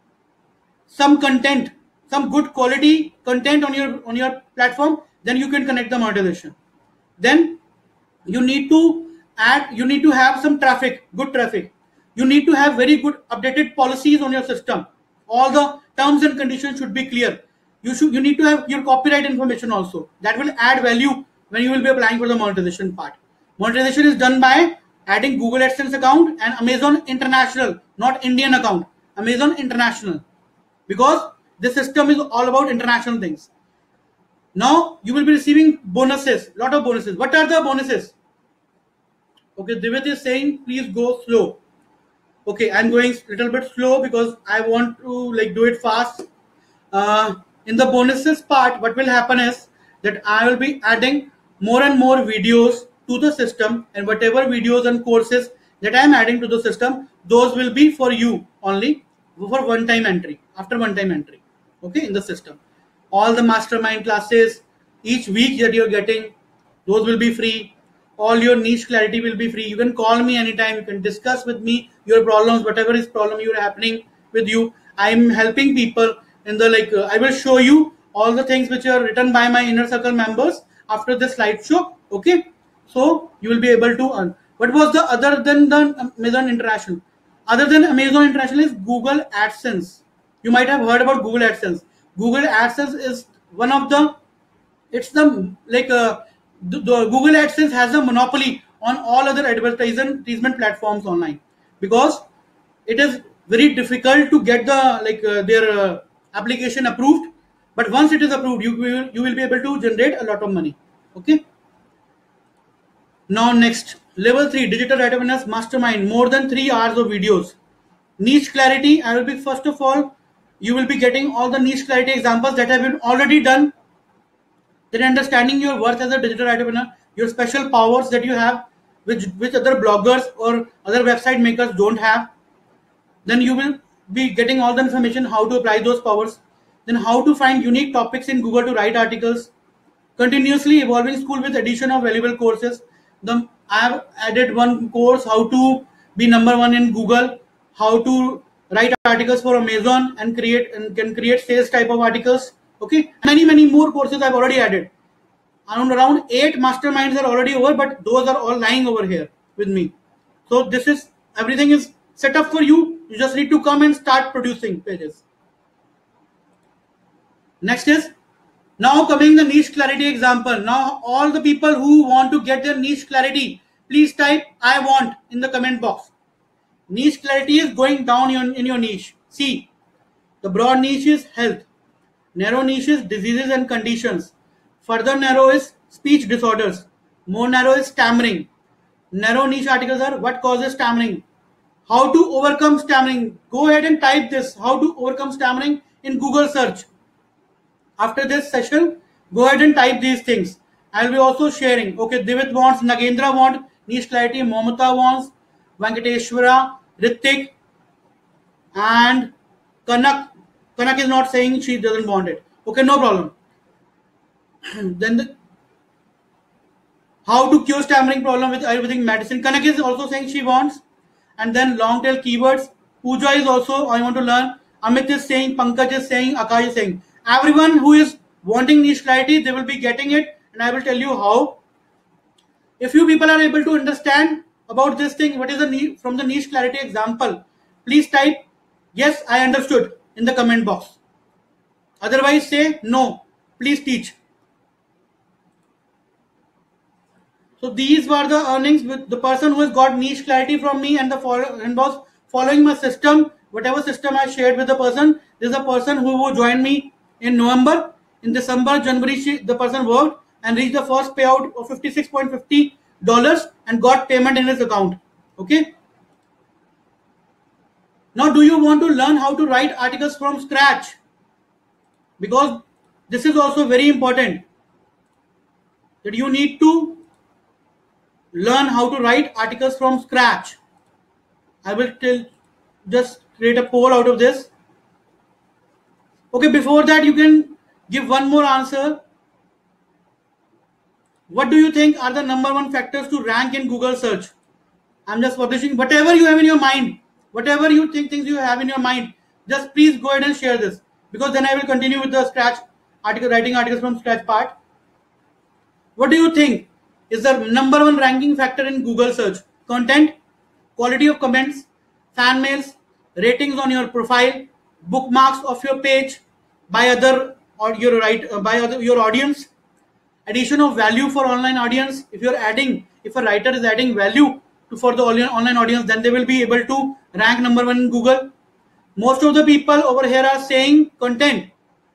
some content, some good quality content on your, on your platform, then you can connect the monetization. Then you need to add, you need to have some traffic, good traffic. You need to have very good updated policies on your system. All the terms and conditions should be clear. You should, you need to have your copyright information also. That will add value when you will be applying for the monetization part. Monetization is done by adding Google AdSense account and Amazon International, not Indian account, Amazon International, because this system is all about international things. Now you will be receiving bonuses, lot of bonuses. What are the bonuses? Okay, Divit is saying please go slow. Okay, I'm going a little bit slow because I want to like do it fast. Uh, in the bonuses part, what will happen is that I will be adding more and more videos to the system, and whatever videos and courses that I am adding to the system, those will be for you only for one time entry, after one time entry. Okay, in the system. All the mastermind classes, each week that you're getting, those will be free. All your niche clarity will be free. You can call me anytime. You can discuss with me your problems, whatever is problem you're happening with you. I'm helping people in the like, uh, I will show you all the things which are written by my inner circle members after this slideshow. Okay. So you will be able to earn. What was the other than the Amazon International? Other than Amazon International is Google AdSense. You might have heard about Google AdSense. Google AdSense is one of the, it's the like, uh, The, the Google AdSense has a monopoly on all other advertisement platforms online, because it is very difficult to get the like uh, their uh, application approved. But once it is approved, you will you will be able to generate a lot of money. Okay. Now next, Level three, Digital Writopreneurs Mastermind, more than three hours of videos. Niche clarity, I will be, first of all, you will be getting all the niche clarity examples that have been already done. Then understanding your worth as a digital entrepreneur, your special powers that you have, which, which other bloggers or other website makers don't have. Then you will be getting all the information how to apply those powers. Then how to find unique topics in Google to write articles. Continuously evolving school with addition of valuable courses. The, I have added one course, how to be number one in Google, how to write articles for Amazon and create and can create sales type of articles. Okay, many many more courses I've already added. Around around eight masterminds are already over, but those are all lying over here with me. So this is everything is set up for you. You just need to come and start producing pages. Next is now coming the niche clarity example. Now all the people who want to get their niche clarity, please type I want in the comment box. Niche clarity is going down in, in your niche. See, the broad niche is health. Narrow niche is diseases and conditions. Further narrow is speech disorders. More narrow is stammering. Narrow niche articles are what causes stammering. How to overcome stammering. Go ahead and type this. How to overcome stammering in Google search. After this session, go ahead and type these things. I will be also sharing. Okay, Divit wants, Nagendra wants, niche clarity, Momata wants, Venkateshwara, Ritik, and Kanak. Kanak is not saying she doesn't want it. Okay, no problem. Then the, how to cure stammering problem with Ayurvedic medicine. Kanak is also saying she wants. And then long tail keywords. Pooja is also, I want to learn. Amit is saying, Pankaj is saying, Akash is saying. Everyone who is wanting niche clarity, they will be getting it, and I will tell you how. If you people are able to understand about this thing, what is the need from the niche clarity example, please type yes, I understood in the comment box. Otherwise say no, please teach. So these were the earnings with the person who has got niche clarity from me and the follow, and was following my system, whatever system I shared with the person. This is a person who will join me in November. In December, January, she, the person worked and reached the first payout of fifty-six point five zero dollars and got payment in his account. Okay. Now, do you want to learn how to write articles from scratch? Because this is also very important that you need to learn how to write articles from scratch. I will tell, just create a poll out of this. Okay, before that, you can give one more answer. What do you think are the number one factors to rank in Google search? I'm just publishing whatever you have in your mind, whatever you think things you have in your mind. Just please go ahead and share this, because then I will continue with the scratch article, writing articles from scratch part. What do you think is the number one ranking factor in Google search? Content, quality of comments, fan mails, ratings on your profile, bookmarks of your page by other or your right uh, by other your audience, addition of value for online audience. If you're adding, if a writer is adding value to for the online audience, then they will be able to rank number one in Google. Most of the people over here are saying content.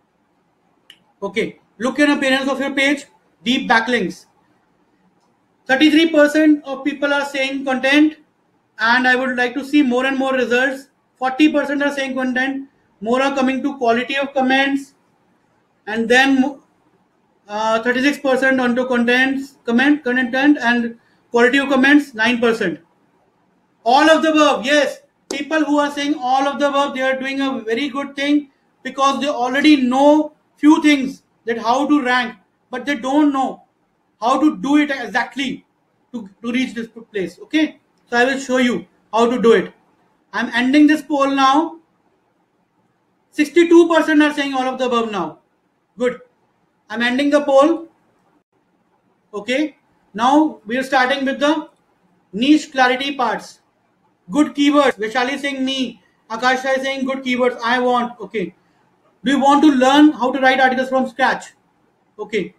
Okay, look at appearance of your page, deep backlinks. thirty-three percent of people are saying content, and I would like to see more and more results. forty percent are saying content, more are coming to quality of comments, and then uh, thirty-six percent onto contents, comment, content and quality of comments, nine percent. All of the above, yes. People who are saying all of the above, they are doing a very good thing, because they already know few things that how to rank, but they don't know how to do it exactly to, to reach this place. Okay, so I will show you how to do it. I'm ending this poll now. sixty-two percent are saying all of the above now. Good. I'm ending the poll. Okay, now we are starting with the niche clarity parts. Good keywords. Vaishali saying me. Akasha is saying good keywords. I want. Okay. Do you want to learn how to write articles from scratch? Okay.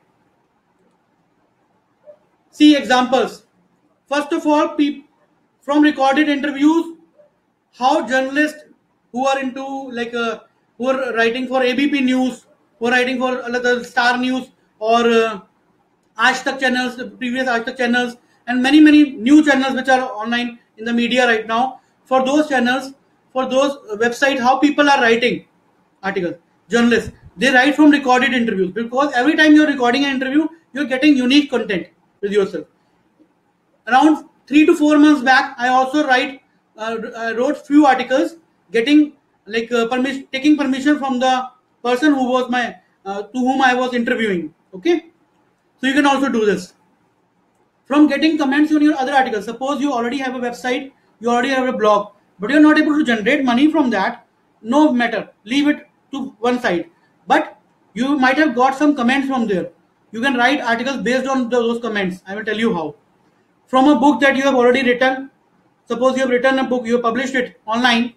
See examples. First of all, from recorded interviews, how journalists who are into like uh, who are writing for A B P News, who are writing for uh, Star News or uh, Aaj Tak channels, previous Aaj Tak channels, and many many new channels which are online in the media right now. For those channels, for those websites, how people are writing articles, journalists, they write from recorded interviews, because every time you're recording an interview, you're getting unique content with yourself. Around three to four months back, I also write uh, I wrote few articles, getting like uh, permission, taking permission from the person who was my uh, to whom I was interviewing. Okay, so you can also do this. From getting comments on your other articles, suppose you already have a website, you already have a blog, but you're not able to generate money from that, no matter, leave it to one side. But you might have got some comments from there. You can write articles based on those comments. I will tell you how. From a book that you have already written, suppose you have written a book, you have published it online,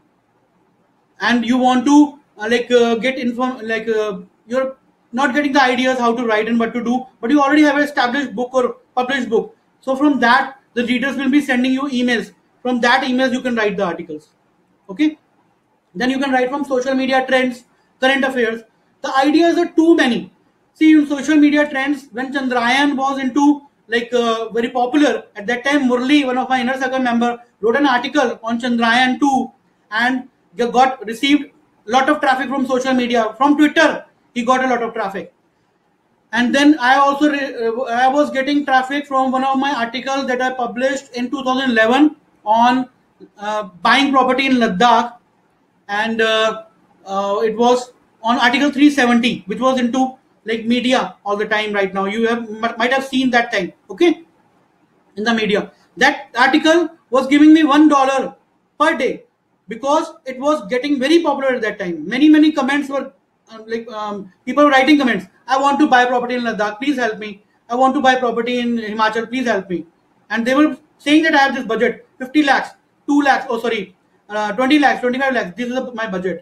and you want to uh, like uh, get inform like uh, you're not getting the ideas how to write and what to do, but you already have an established book or published book. So from that, the readers will be sending you emails. From that emails, you can write the articles. Okay. Then you can write from social media trends, current affairs. The ideas are too many. See, in social media trends, when Chandrayaan was into like uh, very popular at that time, Murli, one of my inner circle member, wrote an article on Chandrayaan two and got received a lot of traffic from social media. From Twitter, he got a lot of traffic. And then I also I was getting traffic from one of my articles that I published in two thousand eleven on uh, buying property in Ladakh, and uh, uh, it was on article three seventy, which was into like media all the time right now. You have might have seen that thing, okay, in the media. That article was giving me one dollar per day because it was getting very popular at that time. Many many comments were um, like um, people were writing comments. I want to buy property in Ladakh, please help me. I want to buy property in Himachal, please help me. And they were saying that I have this budget, fifty lakhs, two lakhs, oh sorry, uh, twenty lakhs, twenty-five lakhs. This is my budget.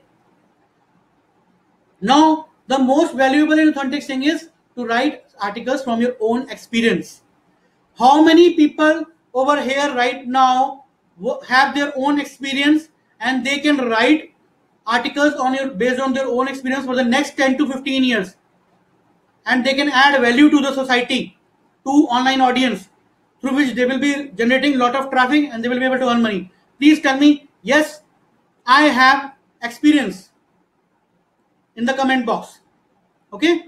Now, the most valuable and authentic thing is to write articles from your own experience. How many people over here right now have their own experience and they can write articles on your based on their own experience for the next ten to fifteen years, and they can add value to the society, to online audience, through which they will be generating a lot of traffic and they will be able to earn money? Please tell me, yes, I have experience in the comment box. Okay,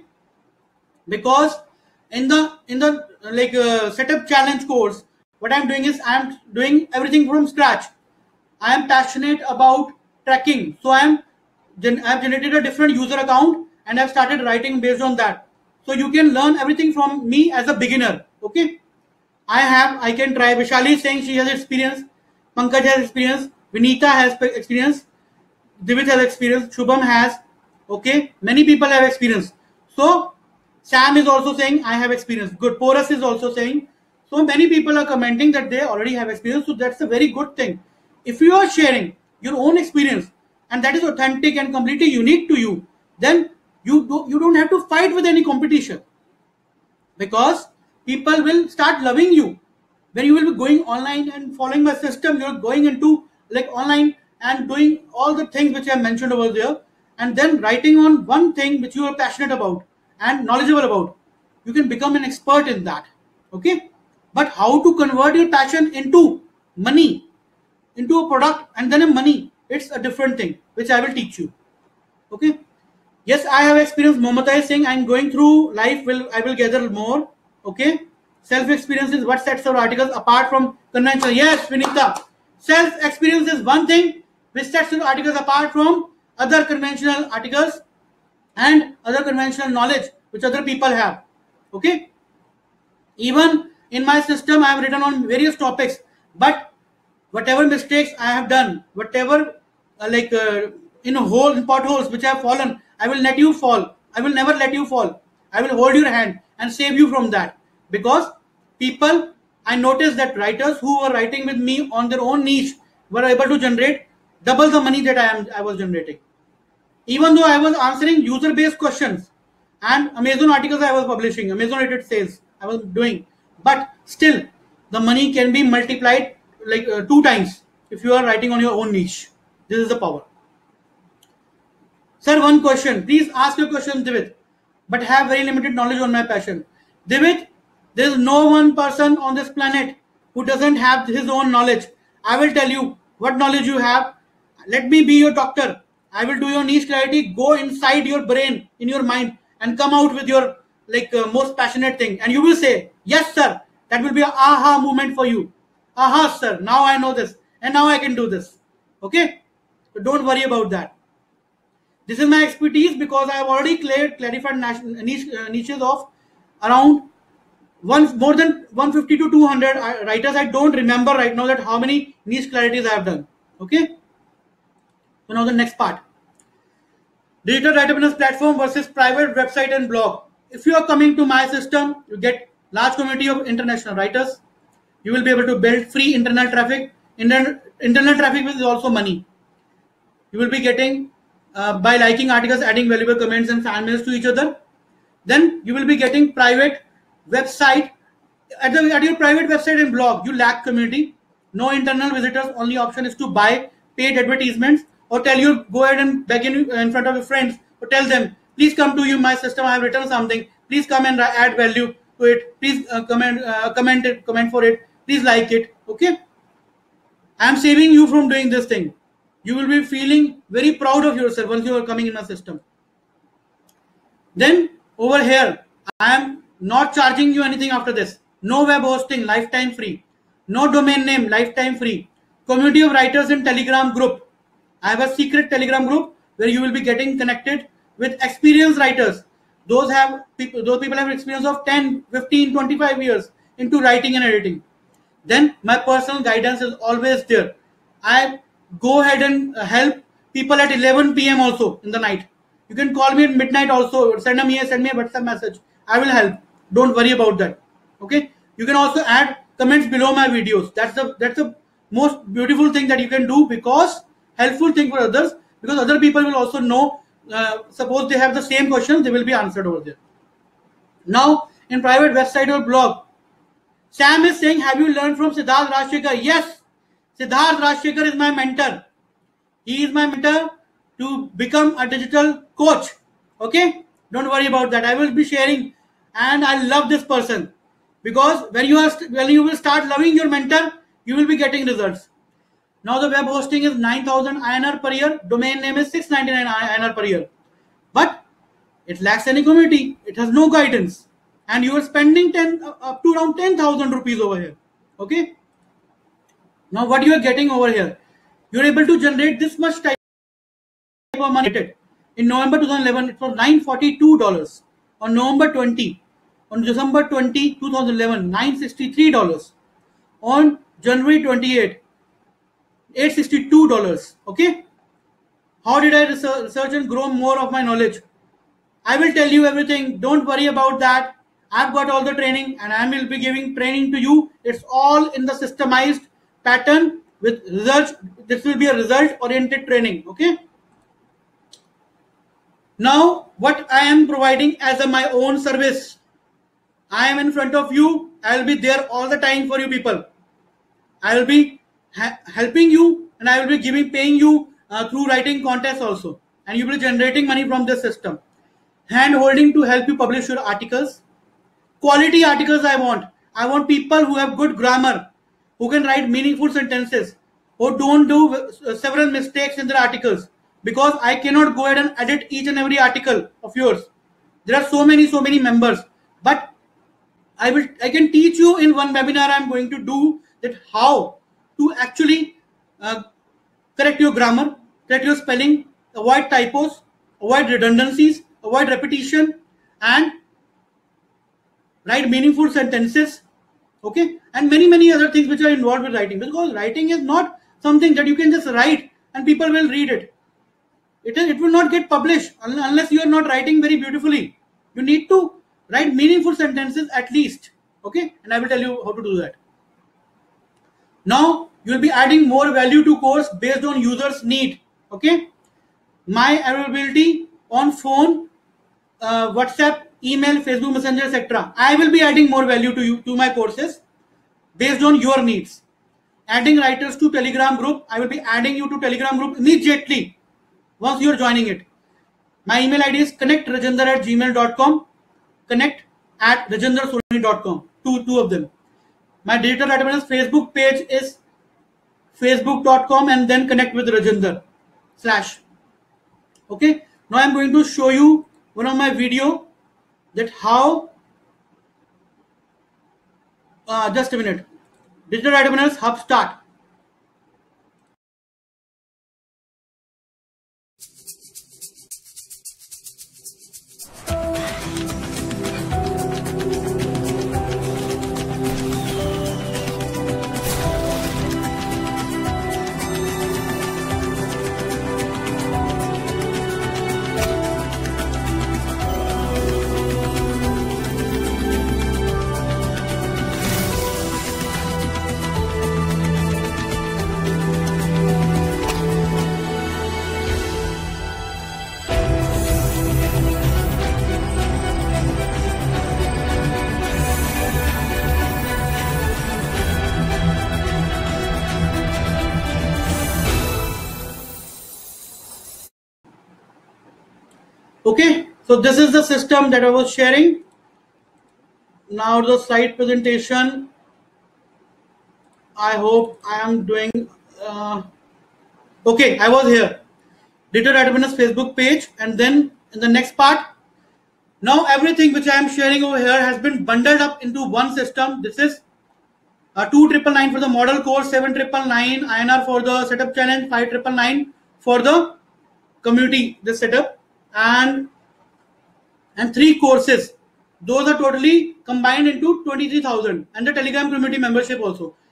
because in the in the like uh, setup challenge course, what I'm doing is I'm doing everything from scratch. I am passionate about tracking, so I am I have generated a different user account and I've started writing based on that. So you can learn everything from me as a beginner. Okay, I have I can try. Vishali is saying she has experience. Pankaj has experience. Vinita has experience. Divit has experience. Shubham has. Okay, many people have experience. So Sam is also saying I have experience. Good. Porus is also saying. So many people are commenting that they already have experience. So that's a very good thing. If you are sharing your own experience and that is authentic and completely unique to you, then you do, you don't have to fight with any competition, because people will start loving you when you will be going online and following my system. You're going into like online and doing all the things which I mentioned over there, and then writing on one thing which you are passionate about and knowledgeable about. You can become an expert in that. Okay, but how to convert your passion into money, into a product and then a money, it's a different thing which I will teach you. Okay, yes, I have experience. Monetize saying I'm going through life, will I will gather more. Okay, self experience is what sets our articles apart from conventional. Yes, Vinita, self experience is one thing which sets your articles apart from other conventional articles and other conventional knowledge which other people have. Okay, even in my system I have written on various topics, but whatever mistakes I have done, whatever uh, like uh, in a hole, in potholes which I have fallen, I will let you fall. I will never let you fall. I will hold your hand and save you from that. Because people, I noticed that writers who were writing with me on their own niche were able to generate double the money that I am I was generating. Even though I was answering user-based questions and Amazon articles I was publishing, Amazon rated sales I was doing, but still the money can be multiplied like uh, two times if you are writing on your own niche. This is the power. Sir, one question. Please ask your question, Divit, but have very limited knowledge on my passion. Divit, There is no one person on this planet who doesn't have his own knowledge. I will tell you what knowledge you have. Let me be your doctor. I will do your niche clarity. Go inside your brain, in your mind, and come out with your like uh, most passionate thing. And you will say, yes, sir. That will be an aha moment for you. Aha, sir. Now I know this. And now I can do this. Okay? So don't worry about that. This is my expertise because I have already cleared, clarified niche, uh, niches of around one, more than one fifty to two hundred writers. I don't remember right now that how many niche clarities I have done. Okay? So now the next part. Digital Writopreneurs platform versus private website and blog. If you are coming to my system, you get large community of international writers. You will be able to build free internal traffic. Internet, internal traffic is also money. You will be getting uh, by liking articles, adding valuable comments and fan mails to each other. Then you will be getting private website. At, the, at your private website and blog, you lack community. No internal visitors. Only option is to buy paid advertisements or tell you, go ahead and beg in, in front of your friends or tell them, please come to you, my system, I have written something. Please come and add value to it. Please uh, comment, uh, comment it, comment for it. Please like it. Okay. I am saving you from doing this thing. You will be feeling very proud of yourself once you are coming in my system. Then over here, I am not charging you anything after this. No web hosting, lifetime free. No domain name, lifetime free. Community of writers in Telegram group. I have a secret Telegram group where you will be getting connected with experienced writers. Those have people, those people have experience of ten, fifteen, twenty-five years into writing and editing. Then my personal guidance is always there. I go ahead and help people at eleven p m also in the night. You can call me at midnight also. Send me a send me a WhatsApp message. I will help. Don't worry about that. Okay. You can also add comments below my videos. That's the that's the most beautiful thing that you can do, because helpful thing for others, because other people will also know. Uh, suppose they have the same questions, they will be answered over there. Now in private website or blog, Sam is saying, have you learned from Siddharth Rajshekar? Yes, Siddharth Rajshekar is my mentor. He is my mentor to become a digital coach. Okay, don't worry about that. I will be sharing, and I love this person, because when you are when you will start loving your mentor, you will be getting results. Now the web hosting is nine thousand I N R per year. Domain name is six ninety-nine I N R per year. But it lacks any community. It has no guidance. And you are spending ten up to around ten thousand rupees over here. Okay. Now what you are getting over here? You are able to generate this much type of money. In November two thousand eleven, it was nine hundred forty-two dollars. On November twentieth, on December twentieth, two thousand eleven, nine hundred sixty-three dollars. On January twenty-eighth, eight hundred sixty-two dollars. Okay. How did I research and grow more of my knowledge? I will tell you everything. Don't worry about that. I've got all the training, and I will be giving training to you. It's all in the systemized pattern with results. This will be a result oriented training. Okay. Now what I am providing as a my own service, I am in front of you. I will be there all the time for you people. I will be helping you, and I will be giving paying you uh, through writing contests also, and you will be generating money from this system. Hand holding to help you publish your articles. Quality articles I want. I want people who have good grammar, who can write meaningful sentences, who don't do several mistakes in their articles, because I cannot go ahead and edit each and every article of yours. There are so many so many members, but I will I can teach you in one webinar. I am going to do that how to actually uh, correct your grammar, correct your spelling, avoid typos, avoid redundancies, avoid repetition, and write meaningful sentences. Okay, and many many other things which are involved with writing, because writing is not something that you can just write and people will read it. It is it will not get published unless you are not writing very beautifully. You need to write meaningful sentences at least. Okay, and I will tell you how to do that. Now you will be adding more value to course based on users' need. Okay, my availability on phone, uh, WhatsApp, email, Facebook Messenger, et cetera. I will be adding more value to you to my courses based on your needs. Adding writers to Telegram group. I will be adding you to Telegram group immediately once you are joining it. My email I D is connect rajendra at gmail dot com. Connect at rajendra solani dot com. two, two of them. My Digital Writopreneurs Facebook page is facebook dot com and then connect with Rajinder slash. Okay. Now I'm going to show you one of my video that how, uh, just a minute, Digital Writopreneurs Hub start. Okay, so this is the system that I was sharing. Now the slide presentation. I hope I am doing. Uh, okay, I was here. Digital Writopreneurs Facebook page, and then in the next part. Now everything which I am sharing over here has been bundled up into one system. This is uh, two triple nine for the model course, seven triple nine I N R for the setup challenge, five triple nine for the community this setup, and and three courses. Those are totally combined into twenty-three thousand, and the Telegram community membership also.